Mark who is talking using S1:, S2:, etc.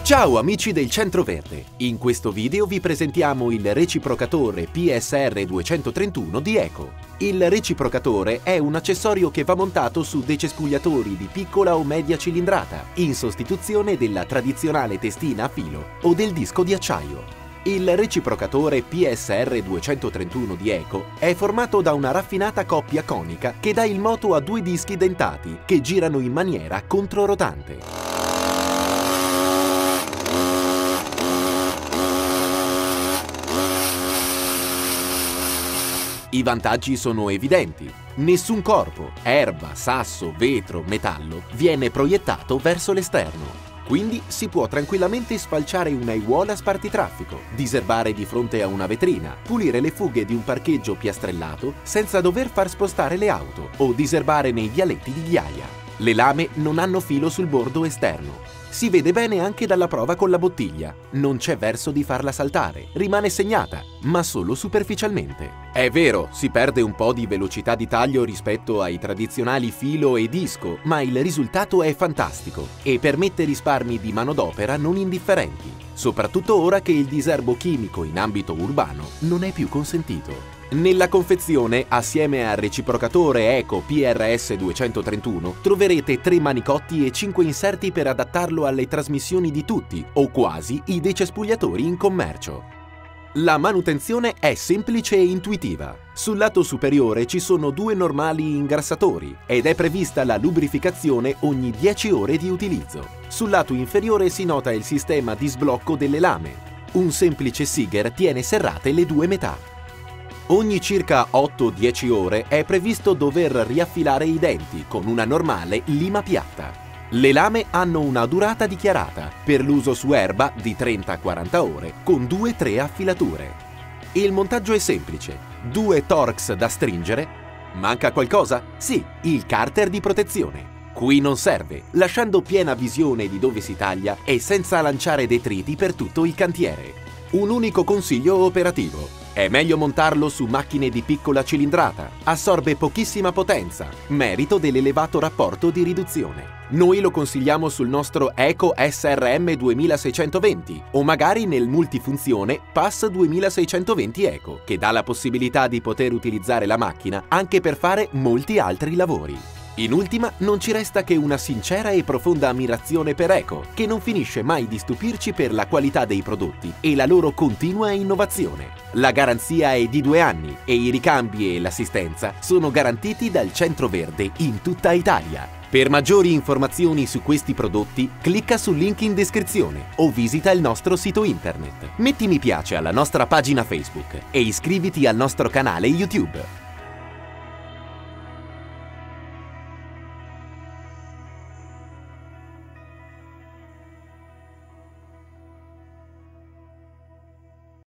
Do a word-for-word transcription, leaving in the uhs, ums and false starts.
S1: Ciao amici del Centro Verde! In questo video vi presentiamo il reciprocatore P S R duecentotrentuno di Eco. Il reciprocatore è un accessorio che va montato su decespugliatori di piccola o media cilindrata, in sostituzione della tradizionale testina a filo o del disco di acciaio. Il reciprocatore P S R duecentotrentuno di Eco è formato da una raffinata coppia conica che dà il moto a due dischi dentati che girano in maniera controrotante. I vantaggi sono evidenti. Nessun corpo, erba, sasso, vetro, metallo viene proiettato verso l'esterno. Quindi si può tranquillamente sfalciare un'aiuola spartitraffico, diserbare di fronte a una vetrina, pulire le fughe di un parcheggio piastrellato senza dover far spostare le auto o diserbare nei vialetti di ghiaia. Le lame non hanno filo sul bordo esterno. Si vede bene anche dalla prova con la bottiglia. Non c'è verso di farla saltare, rimane segnata, ma solo superficialmente. È vero, si perde un po' di velocità di taglio rispetto ai tradizionali filo e disco, ma il risultato è fantastico e permette risparmi di manodopera non indifferenti, soprattutto ora che il diserbo chimico in ambito urbano non è più consentito. Nella confezione, assieme al reciprocatore Eco P R S duecentotrentuno, troverete tre manicotti e cinque inserti per adattarlo alle trasmissioni di tutti, o quasi, i decespugliatori in commercio. La manutenzione è semplice e intuitiva. Sul lato superiore ci sono due normali ingrassatori ed è prevista la lubrificazione ogni dieci ore di utilizzo. Sul lato inferiore si nota il sistema di sblocco delle lame. Un semplice Siger tiene serrate le due metà. Ogni circa otto dieci ore è previsto dover riaffilare i denti con una normale lima piatta. Le lame hanno una durata dichiarata per l'uso su erba di trenta quaranta ore con due tre affilature. Il montaggio è semplice, due Torx da stringere. Manca qualcosa? Sì, il carter di protezione. Qui non serve, lasciando piena visione di dove si taglia e senza lanciare detriti per tutto il cantiere. Un unico consiglio operativo. È meglio montarlo su macchine di piccola cilindrata, assorbe pochissima potenza, merito dell'elevato rapporto di riduzione. Noi lo consigliamo sul nostro Eco S R M duemilaseicentoventi o magari nel multifunzione Pass duemilaseicentoventi Eco, che dà la possibilità di poter utilizzare la macchina anche per fare molti altri lavori. In ultima, non ci resta che una sincera e profonda ammirazione per Eco, che non finisce mai di stupirci per la qualità dei prodotti e la loro continua innovazione. La garanzia è di due anni e i ricambi e l'assistenza sono garantiti dal Centro Verde in tutta Italia. Per maggiori informazioni su questi prodotti, clicca sul link in descrizione o visita il nostro sito internet. Metti mi piace alla nostra pagina Facebook e iscriviti al nostro canale YouTube.